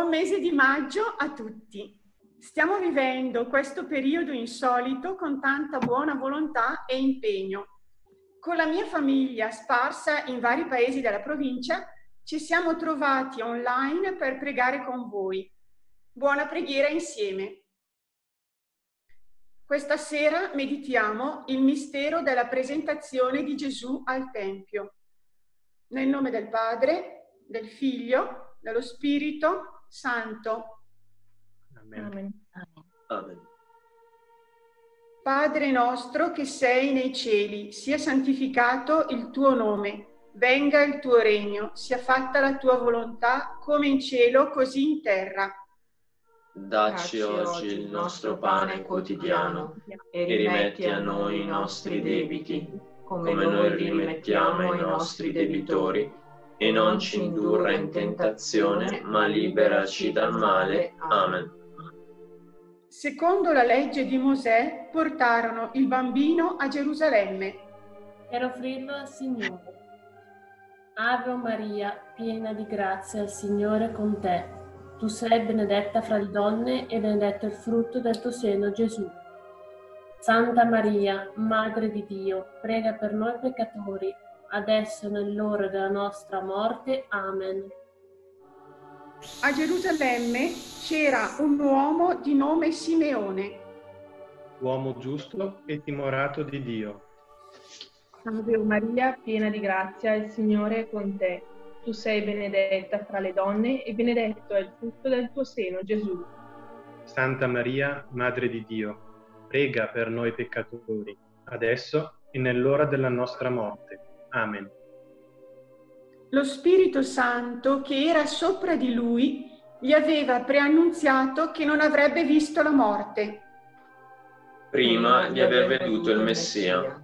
Buon mese di maggio a tutti. Stiamo vivendo questo periodo insolito con tanta buona volontà e impegno. Con la mia famiglia, sparsa in vari paesi della provincia, ci siamo trovati online per pregare con voi. Buona preghiera insieme. Questa sera meditiamo il mistero della presentazione di Gesù al Tempio. Nel nome del Padre, del Figlio, dello Spirito Santo. Amen. Amen. Amen. Padre nostro che sei nei cieli, sia santificato il tuo nome, venga il tuo regno, sia fatta la tua volontà come in cielo così in terra. Dacci oggi il nostro pane quotidiano e rimetti a noi i nostri debiti, come noi rimettiamo ai nostri debitori, e non ci indurre in tentazione, ma liberaci dal male. Amen. Secondo la legge di Mosè, portarono il bambino a Gerusalemme Per offrirlo al Signore. Ave Maria, piena di grazia, il Signore è con te. Tu sei benedetta fra le donne e benedetto il frutto del tuo seno, Gesù. Santa Maria, Madre di Dio, prega per noi peccatori, adesso e nell'ora della nostra morte. Amen. A Gerusalemme c'era un uomo di nome Simeone. Uomo giusto e timorato di Dio. Ave Maria, piena di grazia, il Signore è con te. Tu sei benedetta fra le donne e benedetto è il frutto del tuo seno, Gesù. Santa Maria, Madre di Dio, prega per noi peccatori, adesso e nell'ora della nostra morte. Amen. Lo Spirito Santo, che era sopra di lui, gli aveva preannunziato che non avrebbe visto la morte. Prima di aver veduto il Messia.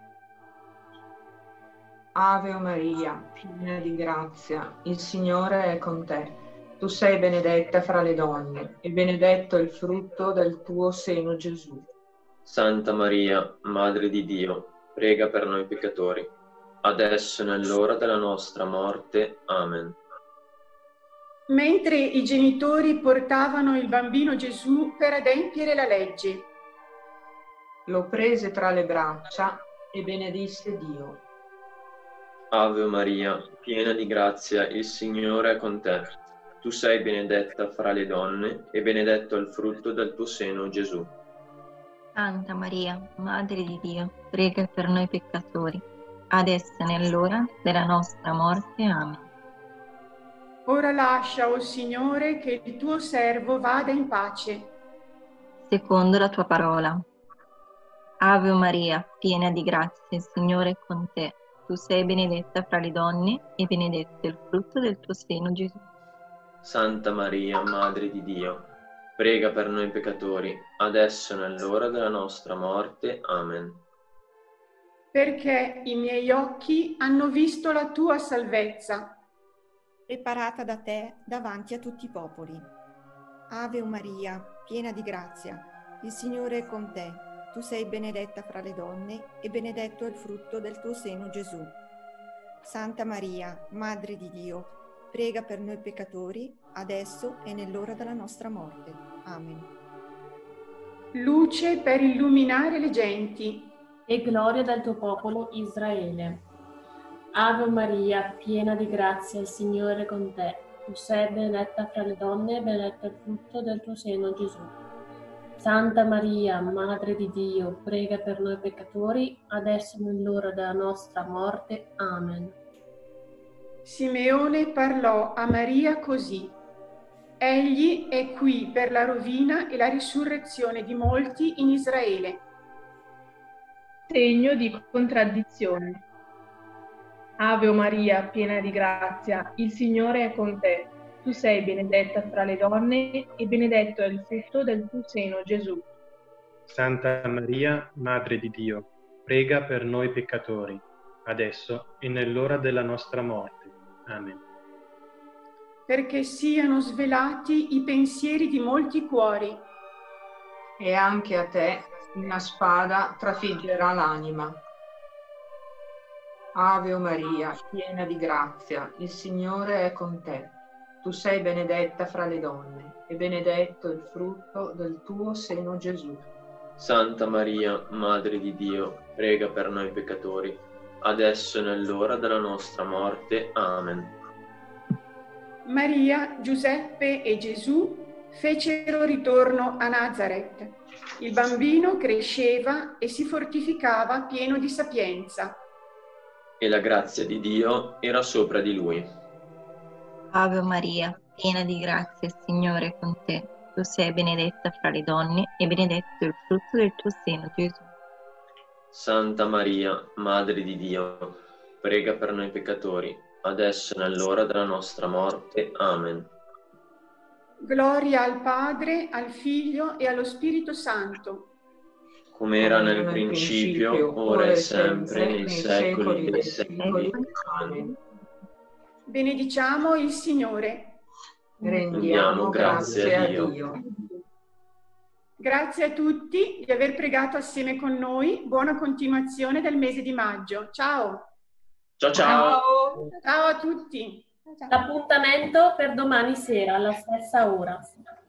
Ave Maria, piena di grazia, il Signore è con te. Tu sei benedetta fra le donne, e benedetto è il frutto del tuo seno, Gesù. Santa Maria, Madre di Dio, prega per noi peccatori, adesso e nell'ora della nostra morte. Amen. Mentre i genitori portavano il bambino Gesù per adempiere la legge, Lo prese tra le braccia e benedisse Dio. Ave Maria, piena di grazia, il Signore è con te. Tu sei benedetta fra le donne e benedetto è il frutto del tuo seno, Gesù. Santa Maria, Madre di Dio, prega per noi peccatori, adesso e nell'ora della nostra morte. Amen. ora lascia, o Signore, che il tuo servo vada in pace. Secondo la tua parola. Ave Maria, piena di grazia, il Signore è con te. Tu sei benedetta fra le donne e benedetto è il frutto del tuo seno, Gesù. Santa Maria, Madre di Dio, prega per noi peccatori, adesso e nell'ora della nostra morte. Amen. Perché i miei occhi hanno visto la tua salvezza, preparata da te davanti a tutti i popoli. Ave Maria, piena di grazia, il Signore è con te. Tu sei benedetta fra le donne e benedetto è il frutto del tuo seno, Gesù. Santa Maria, Madre di Dio, prega per noi peccatori, adesso e nell'ora della nostra morte. Amen. luce per illuminare le genti, E gloria del tuo popolo Israele. Ave Maria, piena di grazia, il Signore è con te. Tu sei benedetta fra le donne e benedetto è il frutto del tuo seno, Gesù. Santa Maria, Madre di Dio, prega per noi peccatori, adesso e nell'ora della nostra morte. Amen. Simeone parlò a Maria così: egli è qui per la rovina e la risurrezione di molti in Israele. Segno di contraddizione. Ave Maria, piena di grazia, il Signore è con te. Tu sei benedetta fra le donne e benedetto è il frutto del tuo seno, Gesù. Santa Maria, Madre di Dio, prega per noi peccatori, adesso e nell'ora della nostra morte. Amen. Perché siano svelati i pensieri di molti cuori, E anche a te una spada trafiggerà l'anima. Ave Maria, piena di grazia, il Signore è con te. tu sei benedetta fra le donne, e benedetto il frutto del tuo seno, Gesù. Santa Maria, Madre di Dio, prega per noi peccatori, adesso e nell'ora della nostra morte. Amen. Maria, Giuseppe e Gesù fecero ritorno a Nazareth. Il bambino cresceva e si fortificava pieno di sapienza. E la grazia di Dio era sopra di lui. Ave Maria, piena di grazia, il Signore è con te. Tu sei benedetta fra le donne e benedetto il frutto del tuo seno, Gesù. Santa Maria, Madre di Dio, prega per noi peccatori, adesso e nell'ora della nostra morte. Amen. Gloria al Padre, al Figlio e allo Spirito Santo. Come era nel principio, ora e sempre, nei secoli dei secoli. Amen. Benediciamo il Signore. Rendiamo grazie a Dio. Grazie a tutti di aver pregato assieme con noi. Buona continuazione del mese di maggio. Ciao. Ciao ciao. Ciao a tutti. L'appuntamento per domani sera alla stessa ora.